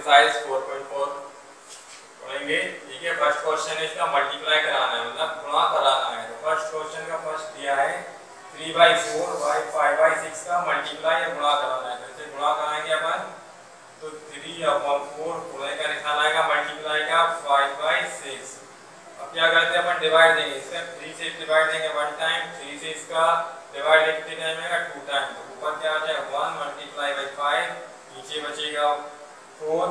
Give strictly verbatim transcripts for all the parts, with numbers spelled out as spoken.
Exercise four point four पढ़ेंगे। ठीक है, फर्स्ट क्वेश्चन है इसका मल्टीप्लाई कराना है, मतलब गुणा कराना है। तो फर्स्ट क्वेश्चन का फर्स्ट दिया है three by four by five by six का मल्टीप्लाई या गुणा कराना है। कैसे गुणा कराएंगे अपन, तो थ्री अपॉन फोर गुणे का निशान आएगा, मल्टीप्लाई का फाइव बाई सिक्स। अब क्या करते हैं अपन, डिवाइड देंगे, इसका थ्री से डिवाइड देंगे वन टाइम, थ्री से इसका डिवाइड कितने टाइम आएगा, टू टाइम। तो ऊपर क्या आ जाएगा वन मल्टीप्लाई बाई फाइव, नीचे बचेगा फोर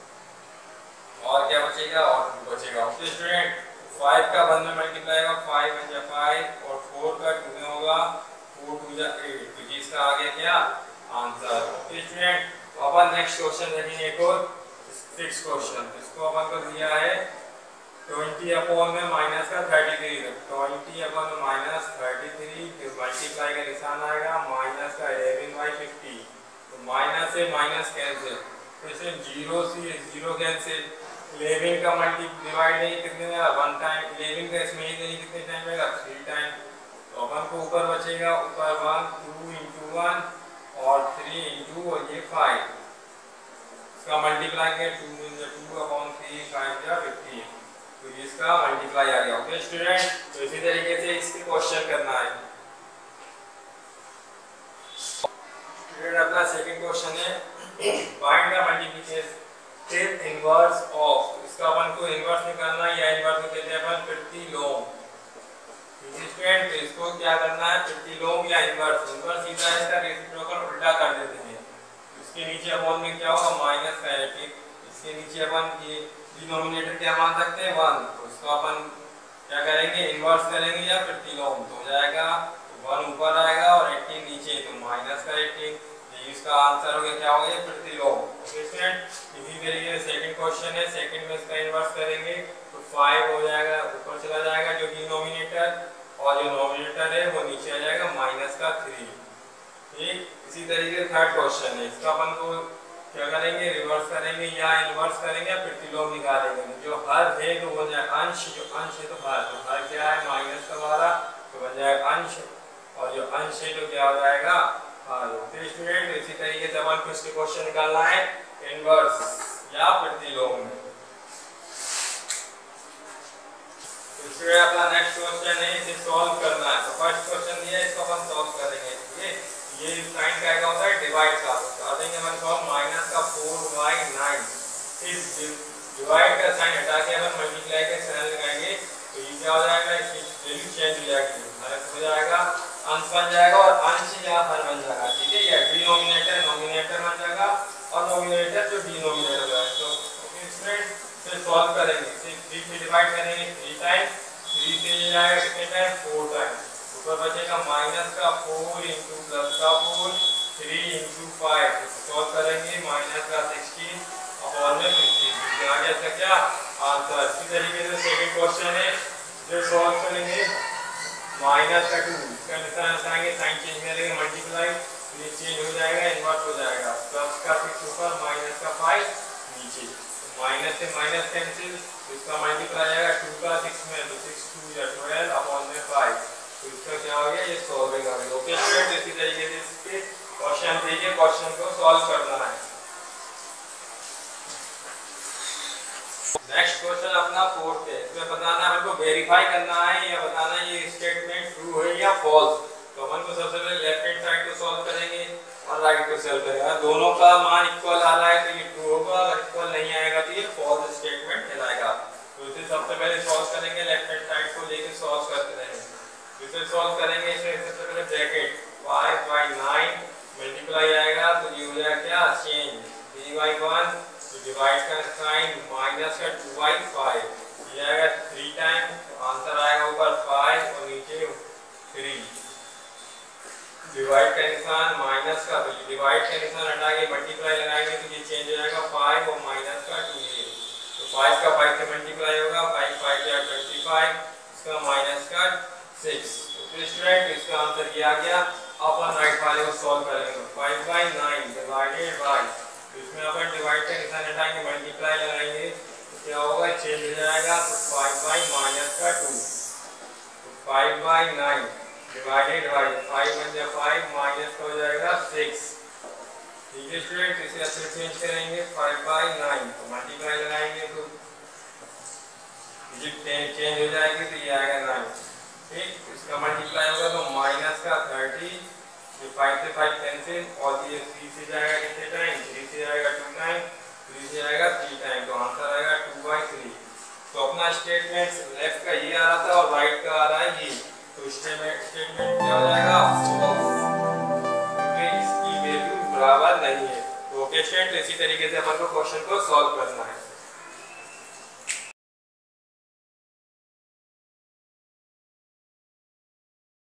और क्या बचेगा और टू बचेगा। ओके स्टूडेंट, फाइव का वन में मल्टीप्लाई होगा, फाइव वन जा फाइव और फोर का टू में होगा, फोर टू जा एट। तो ये इसका आ गया क्या आंसर। ओके स्टूडेंट, तो अपन नेक्स्ट क्वेश्चन देखेंगे एक और सिक्स क्वेश्चन। इसको अपन को दिया है ट्वेंटी अपॉन में माइनस का थर्टी थ्री, ट्वेंटी अपॉन में माइनस थर्टी थ्री, फिर मल्टीप्लाई का निशान आएगा माइनस का इलेवन बाई फिफ्टी। तो माइनस से माइनस कैंसिल, तो इसे जीरो से जीरो कैंसिल, इलेवन का मल्टी डिवाइड नहीं कितने में वन टाइम, इलेवन का इसमें ही नहीं कितने टाइम रहेगा थ्री टाइम। तो अपन को ऊपर बचेगा ऊपर वन टू इंटू वन और थ्री इंटू और ये फाइव, इसका मल्टीप्लाई किया two two upon three five या फिफ्टी, तो इसका मल्टीप्लाई आ गया। ओके स्टूडेंट, तो इसी तरीके से इसके क्वेश्चन करना है। स्टूडेंट अपना सेकंड क्वेश्चन है find the multiplicative inverse of, इसका अपन को इनवर्स निकालना है या इनवर्स को कहते हैं अपन प्रतिलोम। स्टूडेंट, तो इसको क्या करना है, प्रतिलोम या इनवर्स, इनवर्स सीधा है इसका रेसिप्रोकल उल्टा कर देते हैं। इसके नीचे अपॉन में क्या होगा माइनस का है, इसके नीचे अपन ये डिनोमिनेटर क्या मान सकते हैं वन, तो इसको अपन क्या करेंगे इनवर्स करेंगे या प्रतिलोम, तो हो जाएगा वन ऊपर आएगा और एटीन नीचे, तो माइनस का एटीन, ये इसका आंसर हो गया क्या हो गया प्रतिलोम। ओके स्टूडेंट, इसी तरीके से सेकंड क्वेश्चन है, सेकंड में इसका इनवर्स करेंगे तो फाइव हो जाएगा ऊपर चला जाएगा जो डिनोमिनेटर, और जो नोमिनेटर है वो नीचे आ जाएगा माइनस का थ्री। ठीक, इसी तरीके से थर्ड क्वेश्चन है, इसका अपन को क्या करेंगे रिवर्स करेंगे या इनवर्स करेंगे या प्रतिलोम निकालेंगे। जो हर है तो बन जाए अंश, जो अंश है तो हर, तो हर क्या है माइनस का बारह तो बन जाएगा अंश, और जो अंश है तो क्या हो जाएगा हर। तो स्टूडेंट इसी तरीके से अपन को इसके क्वेश्चन निकालना है इनवर्स या प्रतिलोम में। स्टूडेंट अपना नेक्स्ट क्वेश्चन है, इसे सॉल्व करना है। तो फर्स्ट क्वेश्चन दिया है, इसको अपन सॉल्व करेंगे। ठीक है, ये साइन का क्या होता है डिवाइड का, तो देंगे अपन सॉल्व माइनस का फोर बाई नाइन, इस डिवाइड का साइन हटा के अपन मल्टीप्लाई का साइन लगाएंगे, तो ये क्या हो जाएगा इसकी वैल्यू चेंज हो जाएगी, हर हो जाएगा अंश बन जाएगा और अंश या हर बन जाएगा। ठीक है, या डिनोमिनेटर नोमिनेटर बन जाएगा और नोमिनेटर जो डिनोमिनेटर है। तो ओके स्टूडेंट, इसे सॉल्व करेंगे, इसे थ्री से डिवाइड करेंगे थ्री टाइम, थ्री से ये जाएगा कितने टाइम फोर टाइम, ऊपर बचेगा माइनस का फोर इंटू प्लस का four, three into five, solve करेंगे माइनस का सिक्सटीन अपॉन में फिफ्टीन, आ गया इसका क्या आंसर। इसी तरीके से सेकंड क्वेश्चन है जो सॉल्व करेंगे माइनस का टू, इसका निशान हटाएंगे साइन चेंज करेंगे मल्टीप्लाई, ये चेंज हो जाएगा इन्वर्स हो जाएगा, प्लस का सिक्स ऊपर माइनस का फाइव नीचे, माइनस से माइनस कैंसिल, इसका मल्टीप्लाई आएगा टू का सिक्स में, तो सिक्स टू या ट्वेल्व अपॉन में फाइव, तो इसका क्या हो गया ये सॉल्विंग आ गया। ओके स्टूडेंट, इसी तरीके से इसके क्वेश्चन देखिए, क्वेश्चन को सॉल्व करना है। नेक्स्ट क्वेश्चन अपना फोर्थ है, इसमें बताना है हमको वेरीफाई करना है या बताना है ये स्टेटमेंट ट्रू है या फॉल्स। तो अपन को सबसे पहले लेफ्ट हैंड साइड को सॉल्व करेंगे और राइट को सॉल्व करेंगे, दोनों का मान इक्वल आ रहा है तो ये ट्रू होगा, अगर इक्वल नहीं आएगा तो ये फॉल्स स्टेटमेंट कहलाएगा। तो इसे सबसे पहले सॉल्व करेंगे, लेफ्ट हैंड साइड को लेके सॉल्व करते रहेंगे। इसे सॉल्व करेंगे, इसमें सबसे पहले bracket five by nine multiply आएगा तो ये हो जाएगा क्या चेंज थ्री बाई वन, तो डिवाइड का साइन माइनस का टू बाई फाइव, ये आएगा थ्री टाइम, तो आंसर आएगा ऊपर फाइव और नीचे थ्री, डिवाइड का निशान माइनस का, तो डिवाइड का निशान हटा के मल्टीप्लाई लगाएंगे तो ये चेंज हो जाएगा फाइव और माइनस का टू, ये तो फाइव का फाइव से मल्टीप्लाई होगा, फाइव फाइव या ट्वेंटी फाइव, इसका माइनस का सिक्स। तो स्टूडेंट इसका आंसर ये आ गया। अपन राइट वाले को सॉल्व करेंगे, five by nine divided by, इसमें अपन डिवाइड का निशान हटाएंगे मल्टीप्लाई लगाएंगे तो क्या होगा चेंज हो जाएगा, तो फाइव बाई माइनस का टू, तो five by nine divided by five बन जाए फाइव माइनस का हो जाएगा सिक्स, ठीक है स्टूडेंट, इसे ऐसे चेंज करेंगे फाइव बाई नाइन, तो मल्टीप्लाई लगाएंगे तो डिजिट चेंज हो जाएगी, तो ये आएगा नाइन। ठीक, इसका मल्टीप्लाई होगा तो माइनस का थर्टी, ये फाइव से फाइव कैंसिल, और ये थ्री से जाएगा कितने टाइम, थ्री से जाएगा टू टाइम, थ्री से जाएगा थ्री टाइम, तो आंसर आएगा टू बाई थ्री। तो अपना स्टेटमेंट लेफ्ट का ये आ रहा था और राइट का आ रहा है ये, तो स्टेटमेंट स्टेटमेंट क्या हो जाएगा, क्योंकि इसकी वैल्यू बराबर नहीं है। तो ओके स्टूडेंट, इसी तरीके से अपन को क्वेश्चन को सॉल्व करना है।